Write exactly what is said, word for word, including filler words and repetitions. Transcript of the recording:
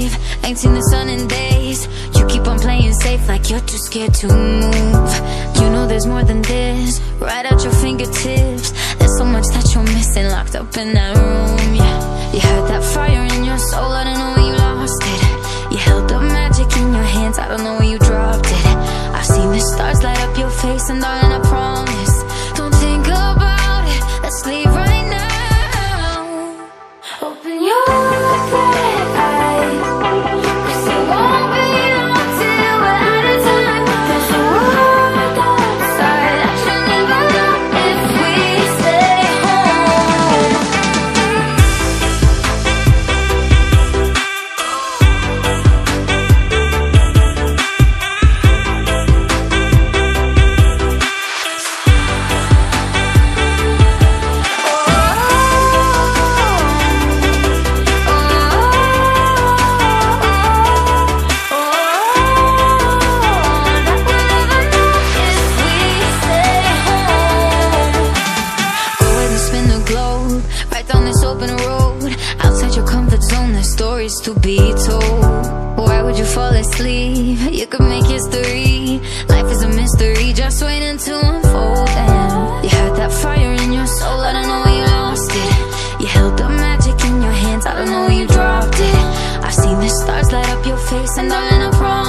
leave. Ain't seen the sun in days. You keep on playing safe like you're too scared to move. You know there's more than this, right at your fingertips. There's so much that you're missing, locked up in that room, yeah. You had that fire in your soul, I don't know where you lost it. You held the magic in your hands, I don't know where you dropped it. I've seen the stars light up your face, and darling, I promise, don't think about it, let's leave right now. Open your eyes, 'cause it won't be long till we're out of time. There's a world outside I should never know if we stay home. Stories to be told. Why would you fall asleep? You could make history. Life is a mystery, just waiting to unfold. And you had that fire in your soul, I don't know where you lost it. You held the magic in your hands, I don't know where you dropped it. I've seen the stars light up your face, and darling, I promise